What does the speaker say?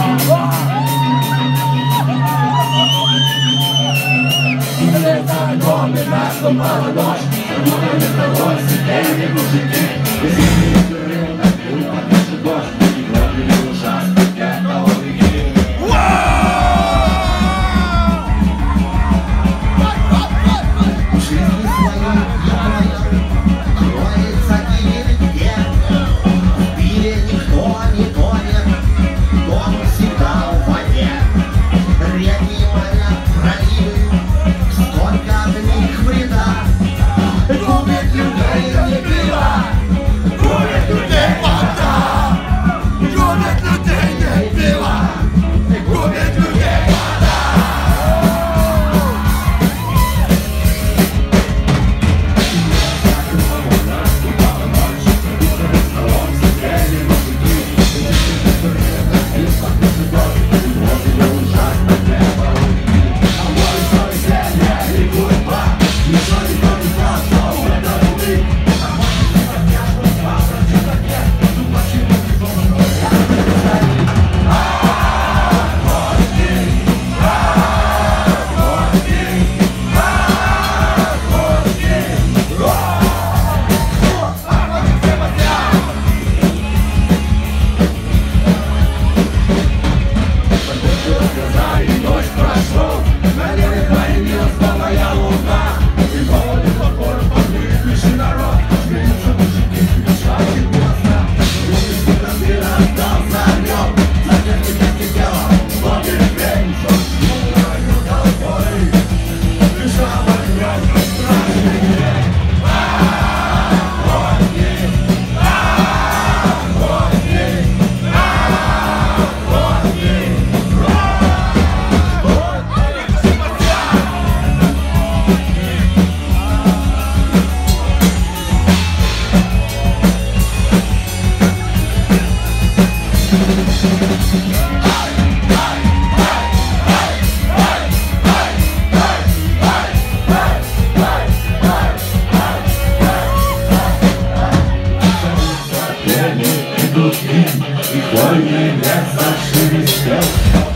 Наступала ночь, не удалось, сидели мужики, наши дождь, и гладили ужасно, это улики. В жизни своей кроется где в мире никто не тонет, дом всегда в воде. Реки, моря, проливы, сколько от них вреда. Губит людей не пиво, губит людей вода, губит людей не пиво, губит людей вода. И хвойный лес зашелестел.